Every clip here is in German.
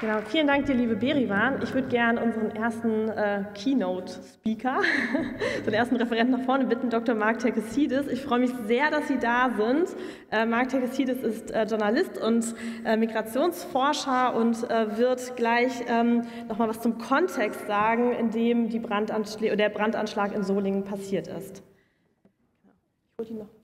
Genau, vielen Dank dir, liebe Berivan. Ich würde gerne unseren ersten Keynote-Speaker, den ersten Referenten nach vorne bitten, Dr. Mark Terkessidis. Ich freue mich sehr, dass Sie da sind. Mark Terkessidis ist Journalist und Migrationsforscher und wird gleich nochmal was zum Kontext sagen, in dem der Brandanschlag in Solingen passiert ist. Ich hole die noch.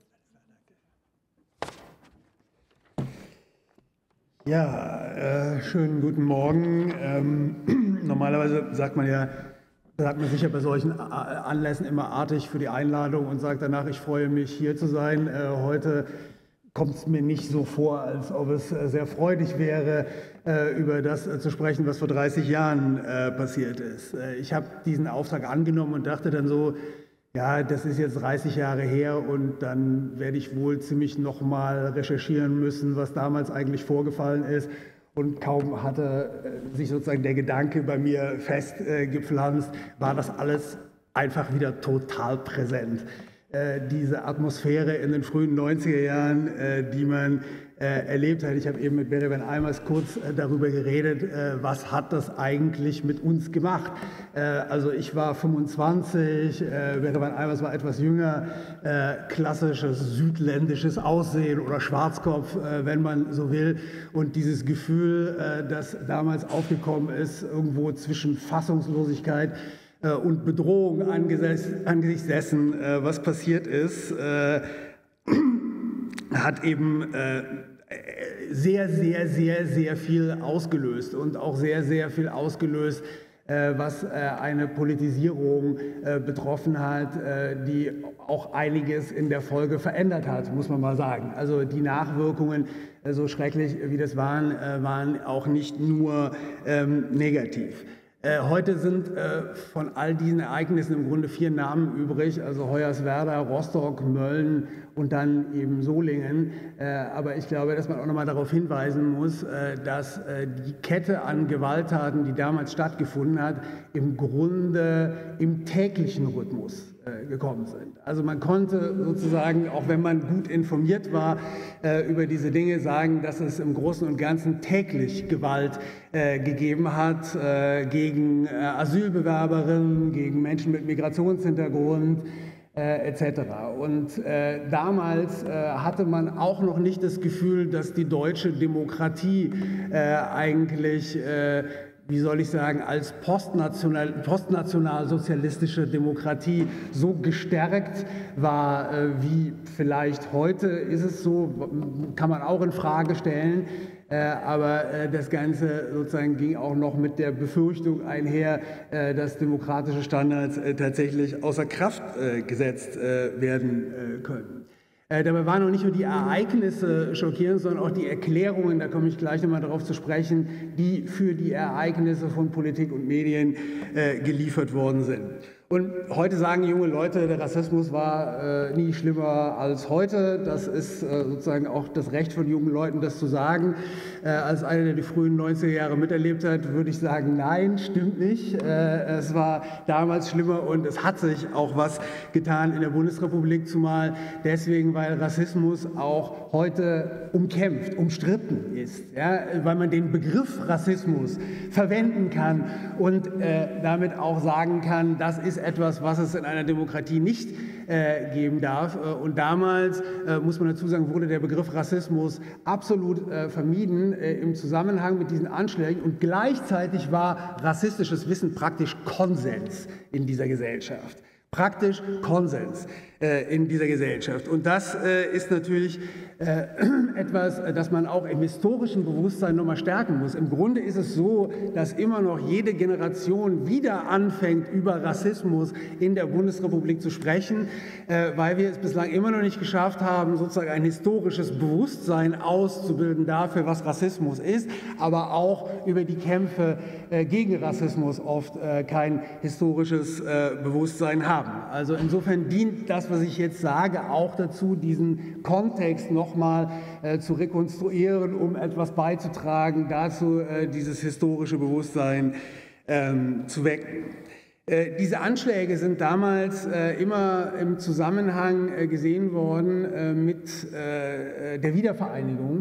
Ja, schönen guten Morgen. Normalerweise sagt man sich ja bei solchen Anlässen immer artig für die Einladung und sagt danach, ich freue mich, hier zu sein. Heute kommt es mir nicht so vor, als ob es sehr freudig wäre, über das zu sprechen, was vor 30 Jahren passiert ist. Ich habe diesen Auftrag angenommen und dachte dann so, ja, das ist jetzt 30 Jahre her und dann werde ich wohl ziemlich nochmal recherchieren müssen, was damals eigentlich vorgefallen ist. Und kaum hatte sich sozusagen der Gedanke bei mir festgepflanzt, war das alles einfach wieder total präsent. Diese Atmosphäre in den frühen 90er Jahren, die man erlebt hat. Ich habe eben mit Berivan Eimers kurz darüber geredet, was hat das eigentlich mit uns gemacht. Also ich war 25, Berivan Eimers war etwas jünger, klassisches südländisches Aussehen oder Schwarzkopf, wenn man so will. Und dieses Gefühl, das damals aufgekommen ist, irgendwo zwischen Fassungslosigkeit und Bedrohung angesichts dessen, was passiert ist, hat eben sehr viel ausgelöst und auch sehr viel ausgelöst, was eine Politisierung betroffen hat, die auch einiges in der Folge verändert hat, muss man mal sagen. Also die Nachwirkungen, so schrecklich wie das waren auch nicht nur negativ. Heute sind von all diesen Ereignissen im Grunde 4 Namen übrig, also Hoyerswerda, Rostock, Mölln und dann eben Solingen. Aber ich glaube, dass man auch nochmal darauf hinweisen muss, dass die Kette an Gewalttaten, die damals stattgefunden hat, im Grunde im täglichen Rhythmus gekommen sind. Also man konnte sozusagen, auch wenn man gut informiert war über diese Dinge, sagen, dass es im Großen und Ganzen täglich Gewalt gegeben hat gegen Asylbewerberinnen, gegen Menschen mit Migrationshintergrund etc. Und damals hatte man auch noch nicht das Gefühl, dass die deutsche Demokratie eigentlich wie soll ich sagen, als postnationalsozialistische Demokratie so gestärkt war, wie vielleicht heute ist es so, kann man auch in Frage stellen. Aber das Ganze sozusagen ging auch noch mit der Befürchtung einher, dass demokratische Standards tatsächlich außer Kraft gesetzt werden können. Dabei waren noch nicht nur die Ereignisse schockierend, sondern auch die Erklärungen, da komme ich gleich nochmal darauf zu sprechen, die für die Ereignisse von Politik und Medien geliefert worden sind. Und heute sagen junge Leute, der Rassismus war nie schlimmer als heute. Das ist sozusagen auch das Recht von jungen Leuten, das zu sagen. Als einer, der die frühen 90er Jahre miterlebt hat, würde ich sagen, nein, stimmt nicht. Es war damals schlimmer und es hat sich auch was getan in der Bundesrepublik, zumal deswegen, weil Rassismus auch heute umkämpft, umstritten ist. Ja? Weil man den Begriff Rassismus verwenden kann und damit auch sagen kann, das ist etwas, was es in einer Demokratie nicht geben darf. Und damals, muss man dazu sagen, wurde der Begriff Rassismus absolut vermieden im Zusammenhang mit diesen Anschlägen. Und gleichzeitig war rassistisches Wissen praktisch Konsens in dieser Gesellschaft. Praktisch Konsens in dieser Gesellschaft. Und das ist natürlich etwas, das man auch im historischen Bewusstsein nochmal stärken muss. Im Grunde ist es so, dass immer noch jede Generation wieder anfängt, über Rassismus in der Bundesrepublik zu sprechen, weil wir es bislang immer noch nicht geschafft haben, sozusagen ein historisches Bewusstsein auszubilden dafür, was Rassismus ist, aber auch über die Kämpfe gegen Rassismus oft kein historisches Bewusstsein haben. Also insofern dient das, was ich jetzt sage, auch dazu, diesen Kontext nochmal zu rekonstruieren, um etwas beizutragen, dazu dieses historische Bewusstsein zu wecken. Diese Anschläge sind damals immer im Zusammenhang gesehen worden mit der Wiedervereinigung.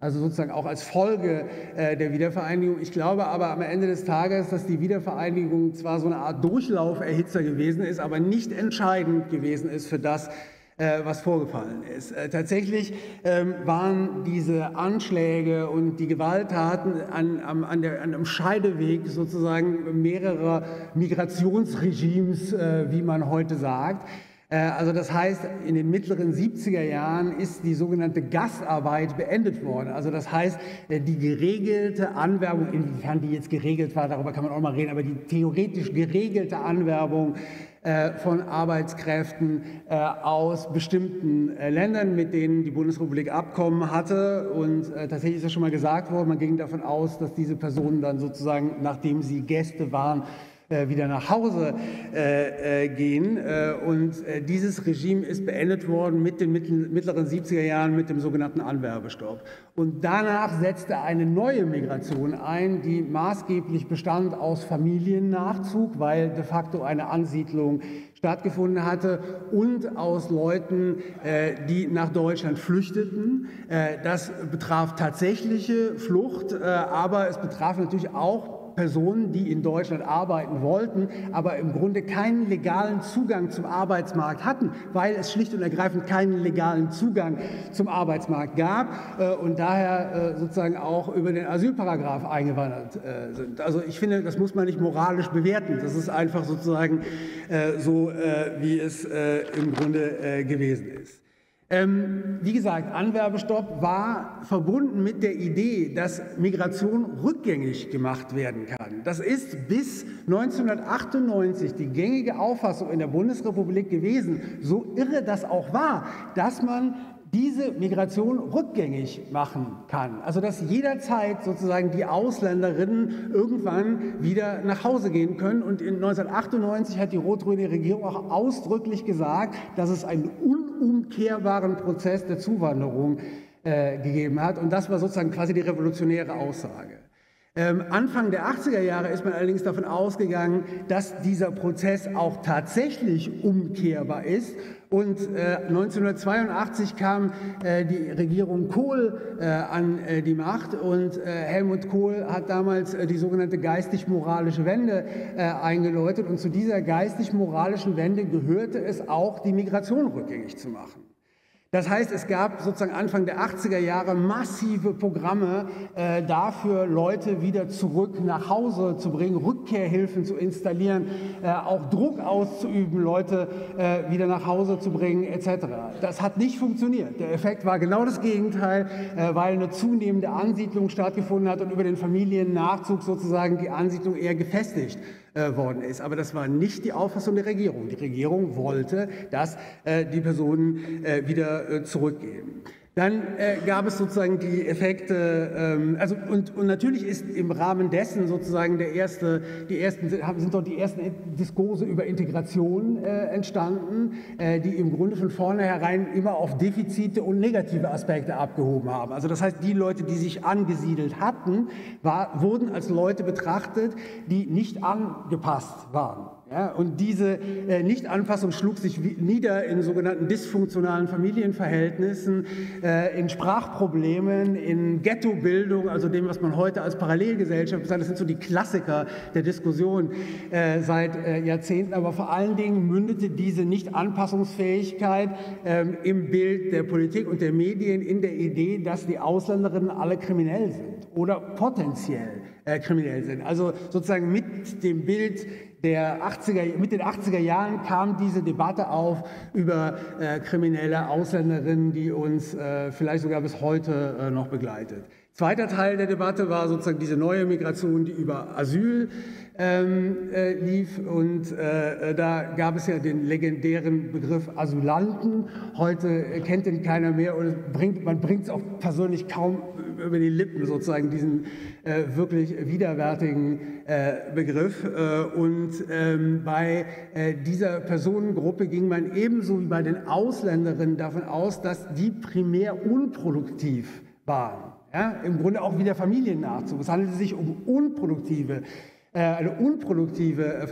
also sozusagen auch als Folge der Wiedervereinigung. Ich glaube aber am Ende des Tages, dass die Wiedervereinigung zwar so eine Art Durchlauferhitzer gewesen ist, aber nicht entscheidend gewesen ist für das, was vorgefallen ist. Tatsächlich waren diese Anschläge und die Gewalttaten am Scheideweg sozusagen mehrerer Migrationsregimes, wie man heute sagt. Also das heißt, in den mittleren 70er Jahren ist die sogenannte Gasarbeit beendet worden. Also das heißt, die geregelte Anwerbung, inwiefern die jetzt geregelt war, darüber kann man auch mal reden, aber die theoretisch geregelte Anwerbung von Arbeitskräften aus bestimmten Ländern, mit denen die Bundesrepublik Abkommen hatte. Und tatsächlich ist ja schon mal gesagt worden, man ging davon aus, dass diese Personen dann sozusagen, nachdem sie Gäste waren, wieder nach Hause gehen. Und dieses Regime ist beendet worden mit den mittleren 70er Jahren mit dem sogenannten Anwerbestopp. Und danach setzte eine neue Migration ein, die maßgeblich bestand aus Familiennachzug, weil de facto eine Ansiedlung stattgefunden hatte, und aus Leuten, die nach Deutschland flüchteten. Das betraf tatsächliche Flucht, aber es betraf natürlich auch Personen, die in Deutschland arbeiten wollten, aber im Grunde keinen legalen Zugang zum Arbeitsmarkt hatten, weil es schlicht und ergreifend keinen legalen Zugang zum Arbeitsmarkt gab und daher sozusagen auch über den Asylparagraph eingewandert sind. Also ich finde, das muss man nicht moralisch bewerten. Das ist einfach sozusagen so, wie es im Grunde gewesen ist. Wie gesagt, Anwerbestopp war verbunden mit der Idee, dass Migration rückgängig gemacht werden kann. Das ist bis 1998 die gängige Auffassung in der Bundesrepublik gewesen, so irre das auch war, dass man diese Migration rückgängig machen kann. Also dass jederzeit sozusagen die Ausländerinnen irgendwann wieder nach Hause gehen können. Und in 1998 hat die rot-grüne Regierung auch ausdrücklich gesagt, dass es einen unumkehrbaren Prozess der Zuwanderung gegeben hat. Und das war sozusagen quasi die revolutionäre Aussage. Anfang der 80er Jahre ist man allerdings davon ausgegangen, dass dieser Prozess auch tatsächlich umkehrbar ist. Und 1982 kam die Regierung Kohl an die Macht und Helmut Kohl hat damals die sogenannte geistig-moralische Wende eingeläutet. Und zu dieser geistig-moralischen Wende gehörte es auch, die Migration rückgängig zu machen. Das heißt, es gab sozusagen Anfang der 80er Jahre massive Programme dafür, Leute wieder zurück nach Hause zu bringen, Rückkehrhilfen zu installieren, auch Druck auszuüben, Leute wieder nach Hause zu bringen etc. Das hat nicht funktioniert. Der Effekt war genau das Gegenteil, weil eine zunehmende Ansiedlung stattgefunden hat und über den Familiennachzug sozusagen die Ansiedlung eher gefestigt worden ist. Aber das war nicht die Auffassung der Regierung. Die Regierung wollte, dass die Personen wieder zurückgehen. Dann gab es sozusagen die Effekte, und natürlich ist im Rahmen dessen sozusagen sind dort die ersten Diskurse über Integration entstanden, die im Grunde von vornherein immer auf Defizite und negative Aspekte abgehoben haben. Also das heißt, die Leute, die sich angesiedelt hatten, wurden als Leute betrachtet, die nicht angepasst waren. Ja, und diese Nichtanpassung schlug sich nieder in sogenannten dysfunktionalen Familienverhältnissen, in Sprachproblemen, in Ghettobildung, also dem, was man heute als Parallelgesellschaft bezeichnet. Das sind so die Klassiker der Diskussion seit Jahrzehnten. Aber vor allen Dingen mündete diese Nichtanpassungsfähigkeit im Bild der Politik und der Medien in der Idee, dass die Ausländerinnen alle kriminell sind oder potenziell kriminell sind. Also sozusagen mit dem Bild mit den 80er Jahren kam diese Debatte auf über kriminelle Ausländerinnen, die uns vielleicht sogar bis heute noch begleitet. Zweiter Teil der Debatte war sozusagen diese neue Migration, die über Asyl lief, und da gab es ja den legendären Begriff Asylanten. Heute kennt den keiner mehr und man bringt es auch persönlich kaum über die Lippen, sozusagen diesen wirklich widerwärtigen Begriff. Und bei dieser Personengruppe ging man ebenso wie bei den Ausländerinnen davon aus, dass die primär unproduktiv waren. Ja, im Grunde auch wie der Familiennachzug. Es handelte sich um unproduktive eine unproduktive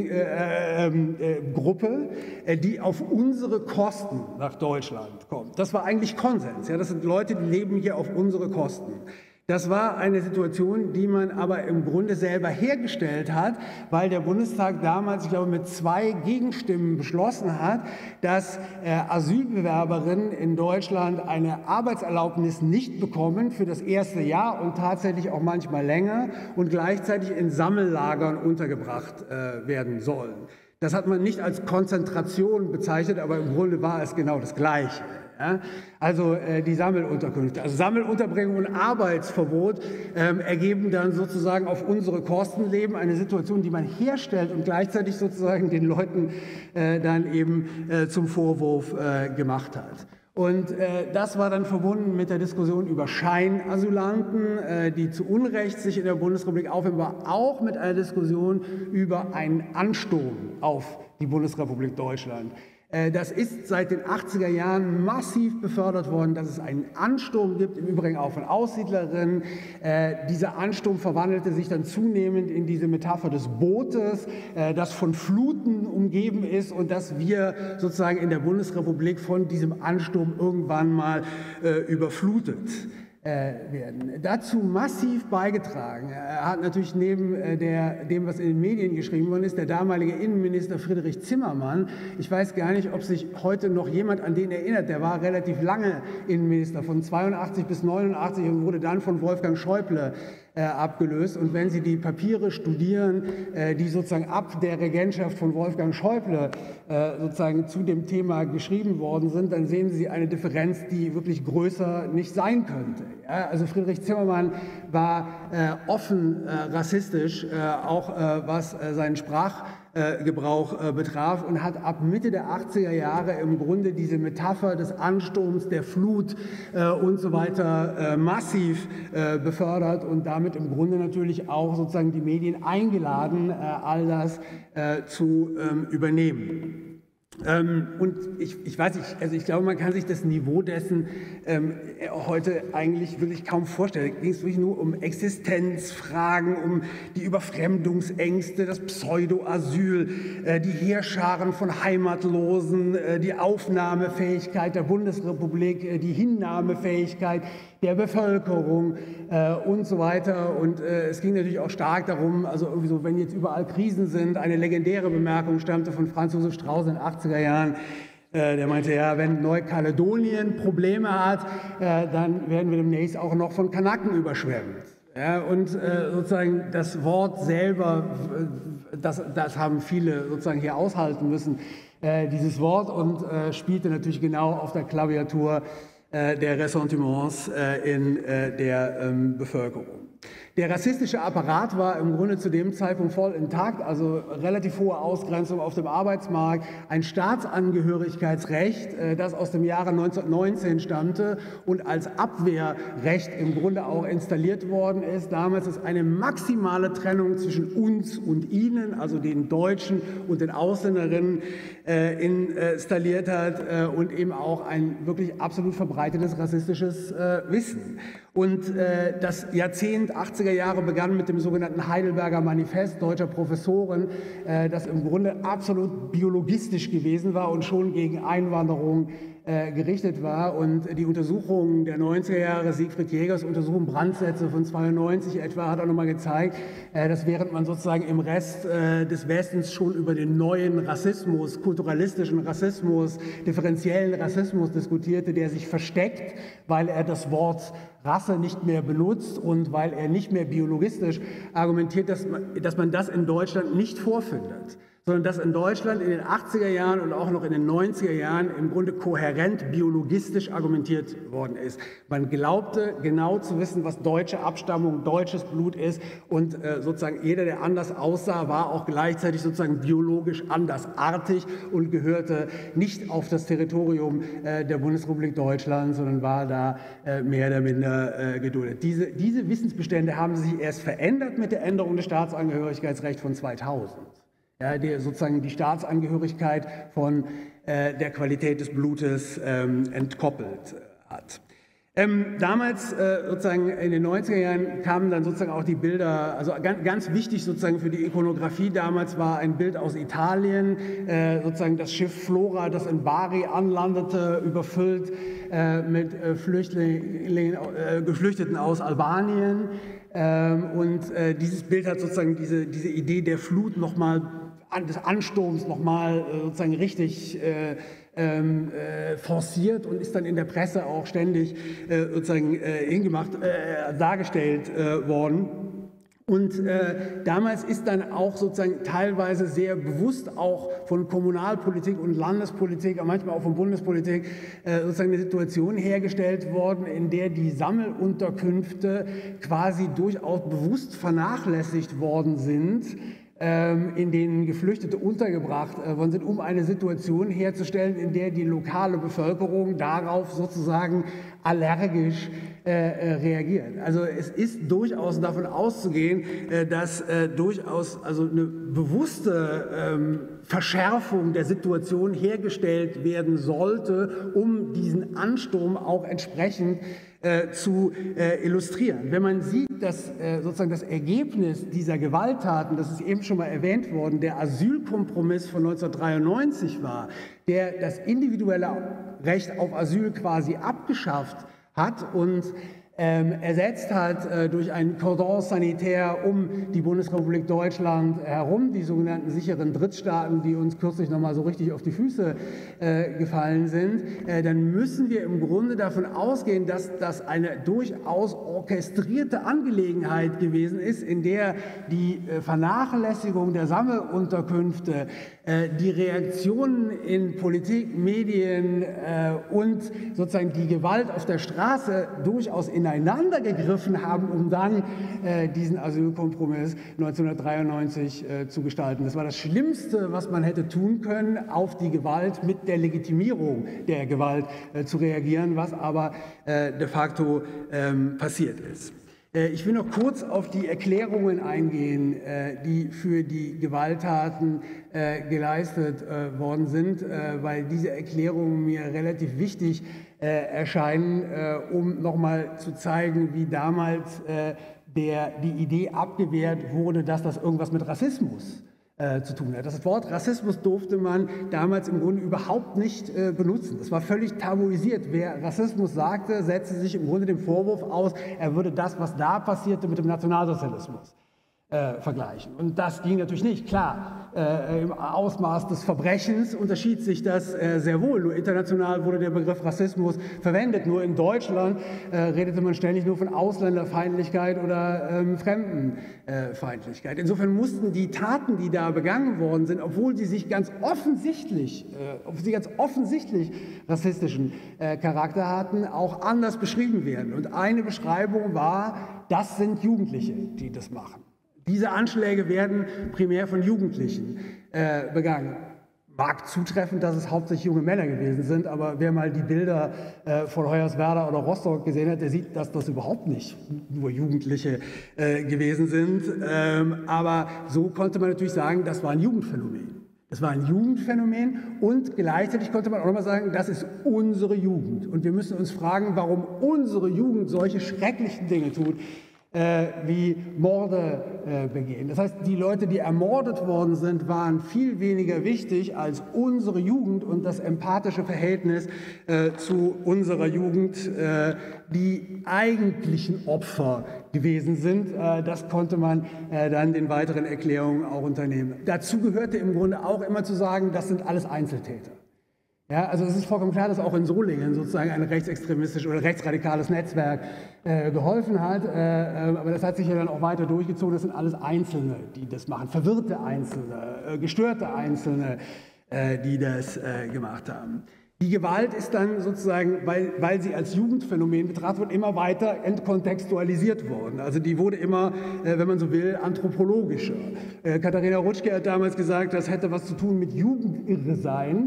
Gruppe, die auf unsere Kosten nach Deutschland kommt. Das war eigentlich Konsens. Ja, das sind Leute, die leben hier auf unsere Kosten. Das war eine Situation, die man aber im Grunde selber hergestellt hat, weil der Bundestag damals, ich glaube, mit 2 Gegenstimmen beschlossen hat, dass Asylbewerberinnen in Deutschland eine Arbeitserlaubnis nicht bekommen für das erste Jahr und tatsächlich auch manchmal länger und gleichzeitig in Sammellagern untergebracht werden sollen. Das hat man nicht als Konzentration bezeichnet, aber im Grunde war es genau das Gleiche. Ja, also die Sammelunterkünfte. Also Sammelunterbringung und Arbeitsverbot ergeben dann sozusagen auf unsere Kosten leben eine Situation, die man herstellt und gleichzeitig sozusagen den Leuten dann eben zum Vorwurf gemacht hat. Und das war dann verbunden mit der Diskussion über Scheinasylanten, die zu Unrecht sich in der Bundesrepublik aufheben, aber auch mit einer Diskussion über einen Ansturm auf die Bundesrepublik Deutschland. Das ist seit den 80er Jahren massiv befördert worden, dass es einen Ansturm gibt, im Übrigen auch von Aussiedlerinnen. Dieser Ansturm verwandelte sich dann zunehmend in diese Metapher des Bootes, das von Fluten umgeben ist und dass wir sozusagen in der Bundesrepublik von diesem Ansturm irgendwann mal überflutet werden. Dazu massiv beigetragen hat natürlich neben dem, was in den Medien geschrieben worden ist, der damalige Innenminister Friedrich Zimmermann. Ich weiß gar nicht, ob sich heute noch jemand an den erinnert. Der war relativ lange Innenminister, von 82 bis 89 und wurde dann von Wolfgang Schäuble abgelöst. Und wenn Sie die Papiere studieren, die sozusagen ab der Regentschaft von Wolfgang Schäuble sozusagen zu dem Thema geschrieben worden sind, dann sehen Sie eine Differenz, die wirklich größer nicht sein könnte. Ja, also Friedrich Zimmermann war offen rassistisch, auch was seinen Sprachgebrauch betraf und hat ab Mitte der 80er Jahre im Grunde diese Metapher des Ansturms, der Flut und so weiter massiv befördert und damit im Grunde natürlich auch sozusagen die Medien eingeladen, all das zu übernehmen. Und ich weiß nicht, also ich glaube, man kann sich das Niveau dessen heute eigentlich wirklich kaum vorstellen. Da ging es wirklich nur um Existenzfragen, um die Überfremdungsängste, das Pseudo-Asyl, die Heerscharen von Heimatlosen, die Aufnahmefähigkeit der Bundesrepublik, die Hinnahmefähigkeit der Bevölkerung und so weiter. Und es ging natürlich auch stark darum, also irgendwie so, wenn jetzt überall Krisen sind, eine legendäre Bemerkung stammte von Franz Josef Strauß in den 80er Jahren, der meinte, ja, wenn Neukaledonien Probleme hat, dann werden wir demnächst auch noch von Kanaken überschwemmt. Ja, und sozusagen das Wort selber, das haben viele sozusagen hier aushalten müssen, dieses Wort, und spielte natürlich genau auf der Klaviatur der Ressentiments in der Bevölkerung. Der rassistische Apparat war im Grunde zu dem Zeitpunkt voll intakt, also relativ hohe Ausgrenzung auf dem Arbeitsmarkt, ein Staatsangehörigkeitsrecht, das aus dem Jahre 1919 stammte und als Abwehrrecht im Grunde auch installiert worden ist. Damals ist eine maximale Trennung zwischen uns und ihnen, also den Deutschen und den Ausländerinnen, installiert hat und eben auch ein wirklich absolut verbreitetes rassistisches Wissen. Und das Jahrzehnt 80er Jahre begann mit dem sogenannten Heidelberger Manifest deutscher Professoren, das im Grunde absolut biologistisch gewesen war und schon gegen Einwanderung gerichtet war. Und die Untersuchungen der 90er Jahre, Siegfried Jägers Untersuchung Brandsätze von 92 etwa, hat auch nochmal gezeigt, dass während man sozusagen im Rest des Westens schon über den neuen Rassismus, kulturalistischen Rassismus, differenziellen Rassismus diskutierte, der sich versteckt, weil er das Wort Rasse nicht mehr benutzt und weil er nicht mehr biologistisch argumentiert, dass man das in Deutschland nicht vorfindet, sondern dass in Deutschland in den 80er Jahren und auch noch in den 90er Jahren im Grunde kohärent biologistisch argumentiert worden ist. Man glaubte genau zu wissen, was deutsche Abstammung, deutsches Blut ist, und sozusagen jeder, der anders aussah, war auch gleichzeitig sozusagen biologisch andersartig und gehörte nicht auf das Territorium der Bundesrepublik Deutschland, sondern war da mehr oder minder geduldet. Diese Wissensbestände haben sich erst verändert mit der Änderung des Staatsangehörigkeitsrechts von 2000. Ja, der sozusagen die Staatsangehörigkeit von der Qualität des Blutes entkoppelt hat. Damals, sozusagen in den 90er Jahren, kamen dann sozusagen auch die Bilder, also ganz wichtig sozusagen für die Ikonografie damals war ein Bild aus Italien, sozusagen das Schiff Flora, das in Bari anlandete, überfüllt mit Geflüchteten aus Albanien. Und dieses Bild hat sozusagen diese Idee der Flut nochmal, des Ansturms nochmal sozusagen richtig forciert und ist dann in der Presse auch ständig sozusagen dargestellt worden. Und damals ist dann auch sozusagen teilweise sehr bewusst auch von Kommunalpolitik und Landespolitik, manchmal auch von Bundespolitik, sozusagen eine Situation hergestellt worden, in der die Sammelunterkünfte quasi durchaus bewusst vernachlässigt worden sind, in denen Geflüchtete untergebracht worden sind, um eine Situation herzustellen, in der die lokale Bevölkerung darauf sozusagen allergisch reagiert. Also es ist durchaus davon auszugehen, dass durchaus also eine bewusste Verschärfung der Situation hergestellt werden sollte, um diesen Ansturm auch entsprechend zu illustrieren. Wenn man sieht, dass sozusagen das Ergebnis dieser Gewalttaten, das ist eben schon mal erwähnt worden, der Asylkompromiss von 1993 war, der das individuelle Recht auf Asyl quasi abgeschafft hat und ersetzt hat durch ein Cordon sanitaire um die Bundesrepublik Deutschland herum, die sogenannten sicheren Drittstaaten, die uns kürzlich nochmal so richtig auf die Füße gefallen sind, dann müssen wir im Grunde davon ausgehen, dass das eine durchaus orchestrierte Angelegenheit gewesen ist, in der die Vernachlässigung der Sammelunterkünfte, die Reaktionen in Politik, Medien und sozusagen die Gewalt auf der Straße durchaus ineinander gegriffen haben, um dann diesen Asylkompromiss 1993 zu gestalten. Das war das Schlimmste, was man hätte tun können, auf die Gewalt mit der Legitimierung der Gewalt zu reagieren, was aber de facto passiert ist. Ich will noch kurz auf die Erklärungen eingehen, die für die Gewalttaten geleistet worden sind, weil diese Erklärungen mir relativ wichtig erscheinen, um nochmal zu zeigen, wie damals die Idee abgewehrt wurde, dass das irgendwas mit Rassismus zu tun hat. Das Wort Rassismus durfte man damals im Grunde überhaupt nicht benutzen. Das war völlig tabuisiert. Wer Rassismus sagte, setzte sich im Grunde dem Vorwurf aus, er würde das, was da passierte, mit dem Nationalsozialismus vergleichen. Und das ging natürlich nicht. Klar, im Ausmaß des Verbrechens unterschied sich das sehr wohl. Nur international wurde der Begriff Rassismus verwendet. Nur in Deutschland redete man ständig nur von Ausländerfeindlichkeit oder Fremdenfeindlichkeit. Insofern mussten die Taten, die da begangen worden sind, obwohl sie ganz offensichtlich rassistischen Charakter hatten, auch anders beschrieben werden. Und eine Beschreibung war, das sind Jugendliche, die das machen. Diese Anschläge werden primär von Jugendlichen begangen. Mag zutreffen, dass es hauptsächlich junge Männer gewesen sind, aber wer mal die Bilder von Hoyerswerda oder Rostock gesehen hat, der sieht, dass das überhaupt nicht nur Jugendliche gewesen sind. Aber so konnte man natürlich sagen, das war ein Jugendphänomen. Das war ein Jugendphänomen und gleichzeitig konnte man auch nochmal sagen, das ist unsere Jugend. Und wir müssen uns fragen, warum unsere Jugend solche schrecklichen Dinge tut, wie Morde begehen. Das heißt, die Leute, die ermordet worden sind, waren viel weniger wichtig als unsere Jugend und das empathische Verhältnis zu unserer Jugend, die eigentlichen Opfer gewesen sind. Das konnte man dann den weiteren Erklärungen auch unternehmen. Dazu gehörte im Grunde auch immer zu sagen, das sind alles Einzeltäter. Ja, also es ist vollkommen klar, dass auch in Solingen sozusagen ein rechtsextremistisches oder rechtsradikales Netzwerk geholfen hat, aber das hat sich ja dann auch weiter durchgezogen. Das sind alles Einzelne, die das machen, verwirrte Einzelne, gestörte Einzelne, die das gemacht haben. Die Gewalt ist dann sozusagen, weil sie als Jugendphänomen betrachtet wird, immer weiter entkontextualisiert worden. Also die wurde immer, wenn man so will, anthropologischer. Katharina Rutschke hat damals gesagt, das hätte was zu tun mit Jugendirre sein.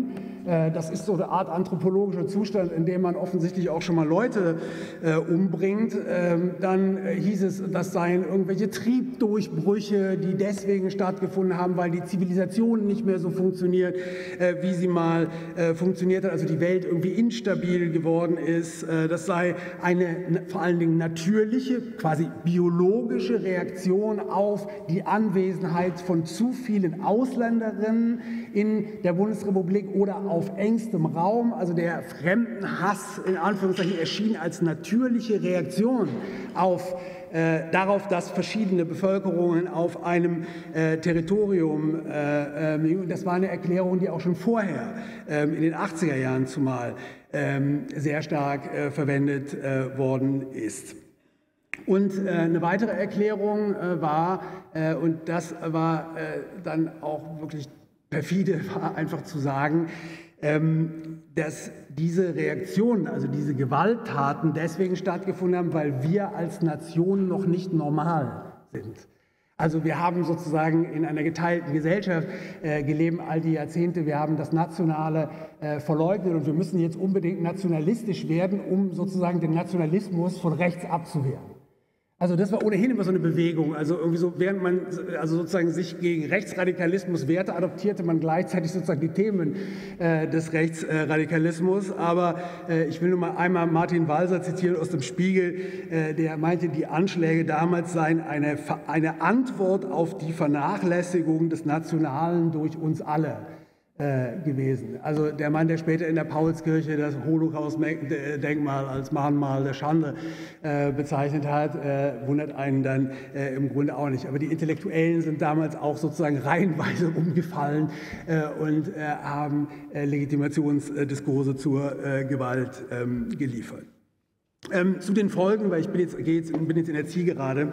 das ist so eine Art anthropologischer Zustand, in dem man offensichtlich auch schon mal Leute umbringt. Dann hieß es, das seien irgendwelche Triebdurchbrüche, die deswegen stattgefunden haben, weil die Zivilisation nicht mehr so funktioniert, wie sie mal funktioniert hat, also die Welt irgendwie instabil geworden ist. Das sei eine vor allen Dingen natürliche, quasi biologische Reaktion auf die Anwesenheit von zu vielen Ausländerinnen in der Bundesrepublik oder auf engstem Raum. Also der Fremdenhass in Anführungszeichen erschien als natürliche Reaktion auf darauf, dass verschiedene Bevölkerungen auf einem Territorium, das war eine Erklärung, die auch schon vorher in den 80er Jahren zumal sehr stark verwendet worden ist. Und eine weitere Erklärung war, und das war dann auch wirklich perfide, war einfach zu sagen, dass diese Reaktionen, also diese Gewalttaten deswegen stattgefunden haben, weil wir als Nation noch nicht normal sind. Also wir haben sozusagen in einer geteilten Gesellschaft gelebt all die Jahrzehnte. Wir haben das Nationale verleugnet und wir müssen jetzt unbedingt nationalistisch werden, um sozusagen den Nationalismus von rechts abzuwehren. Also das war ohnehin immer so eine Bewegung. Also irgendwie so, während man also sozusagen sich gegen Rechtsradikalismus wehrte, adoptierte man gleichzeitig sozusagen die Themen des Rechtsradikalismus. Aber ich will nur mal einmal Martin Walser zitieren aus dem Spiegel, der meinte, die Anschläge damals seien eine Antwort auf die Vernachlässigung des Nationalen durch uns alle gewesen. Also der Mann, der später in der Paulskirche das Holocaust-Denkmal als Mahnmal der Schande bezeichnet hat, wundert einen dann im Grunde auch nicht. Aber die Intellektuellen sind damals auch sozusagen reihenweise umgefallen und haben Legitimationsdiskurse zur Gewalt geliefert. Zu den Folgen, weil ich bin jetzt in der Zielgerade.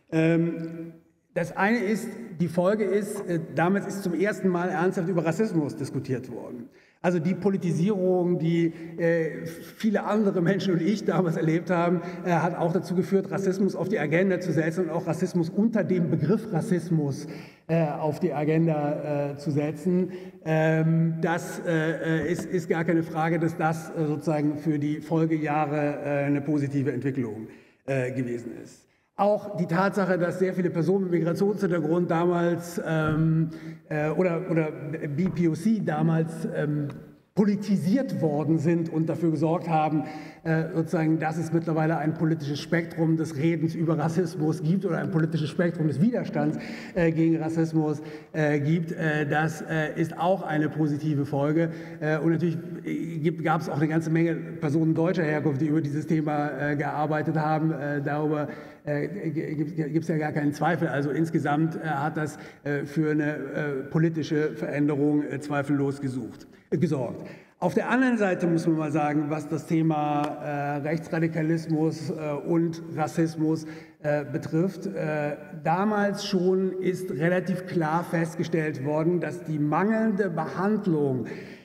Das eine ist, die Folge ist, damals ist zum ersten Mal ernsthaft über Rassismus diskutiert worden. Also die Politisierung, die viele andere Menschen und ich damals erlebt haben, hat auch dazu geführt, Rassismus auf die Agenda zu setzen und auch Rassismus unter dem Begriff Rassismus auf die Agenda zu setzen. Das ist gar keine Frage, dass das sozusagen für die Folgejahre eine positive Entwicklung gewesen ist. Auch die Tatsache, dass sehr viele Personen mit Migrationshintergrund damals oder BPOC damals politisiert worden sind und dafür gesorgt haben, sozusagen, dass es mittlerweile ein politisches Spektrum des Redens über Rassismus gibt oder ein politisches Spektrum des Widerstands gegen Rassismus gibt. Das ist auch eine positive Folge. Und natürlich gab es auch eine ganze Menge Personen deutscher Herkunft, die über dieses Thema gearbeitet haben. Darüber gibt es ja gar keinen Zweifel. Also insgesamt hat das für eine politische Veränderung zweifellos gesorgt. Auf der anderen Seite muss man mal sagen, was das Thema Rechtsradikalismus und Rassismus betrifft. Damals schon ist relativ klar festgestellt worden, dass die mangelnde Behandlung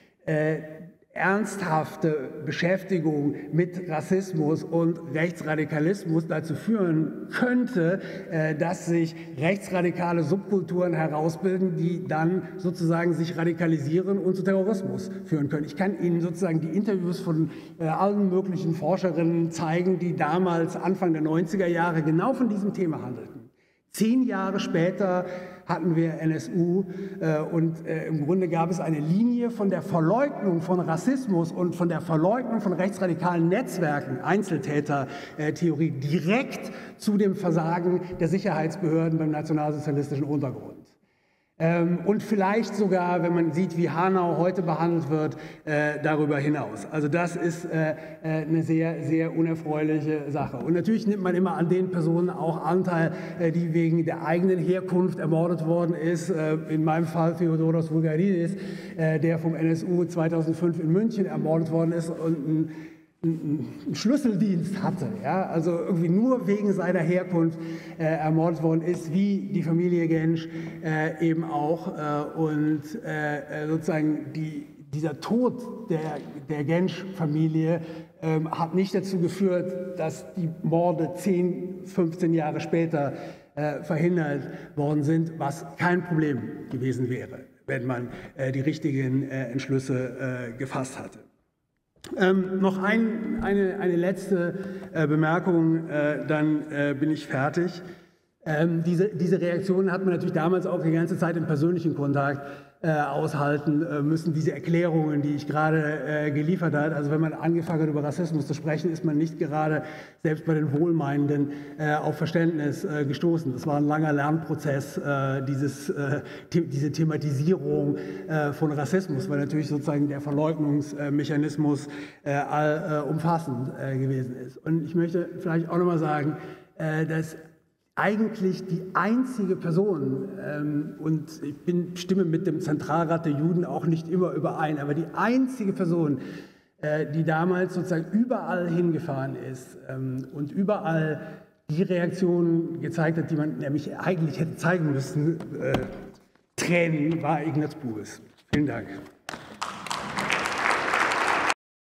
ernsthafte Beschäftigung mit Rassismus und Rechtsradikalismus dazu führen könnte, dass sich rechtsradikale Subkulturen herausbilden, die dann sozusagen sich radikalisieren und zu Terrorismus führen können. Ich kann Ihnen sozusagen die Interviews von allen möglichen Forscherinnen zeigen, die damals Anfang der 90er Jahre genau von diesem Thema handelten. 10 Jahre später hatten wir NSU und im Grunde gab es eine Linie von der Verleugnung von Rassismus und von der Verleugnung von rechtsradikalen Netzwerken, Einzeltätertheorie, direkt zu dem Versagen der Sicherheitsbehörden beim nationalsozialistischen Untergrund. Und vielleicht sogar, wenn man sieht, wie Hanau heute behandelt wird, darüber hinaus. Also das ist eine sehr, sehr unerfreuliche Sache. Und natürlich nimmt man immer an den Personen auch Anteil, die wegen der eigenen Herkunft ermordet worden ist. In meinem Fall Theodoros Voulgaridis, der vom NSU 2005 in München ermordet worden ist und einen Schlüsseldienst hatte, ja, also irgendwie nur wegen seiner Herkunft ermordet worden ist, wie die Familie Gensch eben auch. Und sozusagen dieser Tod der Gensch-Familie hat nicht dazu geführt, dass die Morde 10, 15 Jahre später verhindert worden sind, was kein Problem gewesen wäre. wenn man die richtigen Entschlüsse gefasst hatte. Noch eine letzte Bemerkung, dann bin ich fertig. Diese Reaktionen hat man natürlich damals auch die ganze Zeit im persönlichen Kontakt aushalten müssen, diese Erklärungen, die ich gerade geliefert habe. Also wenn man angefangen hat, über Rassismus zu sprechen, ist man nicht gerade, selbst bei den Wohlmeinenden, auf Verständnis gestoßen. Das war ein langer Lernprozess, diese Thematisierung von Rassismus, weil natürlich sozusagen der Verleugnungsmechanismus allumfassend gewesen ist. Und ich möchte vielleicht auch nochmal sagen, dass eigentlich die einzige Person, und ich stimme mit dem Zentralrat der Juden auch nicht immer überein, aber die einzige Person, die damals sozusagen überall hingefahren ist und überall die Reaktionen gezeigt hat, die man nämlich eigentlich hätte zeigen müssen, Tränen, war Ignaz Bures. Vielen Dank.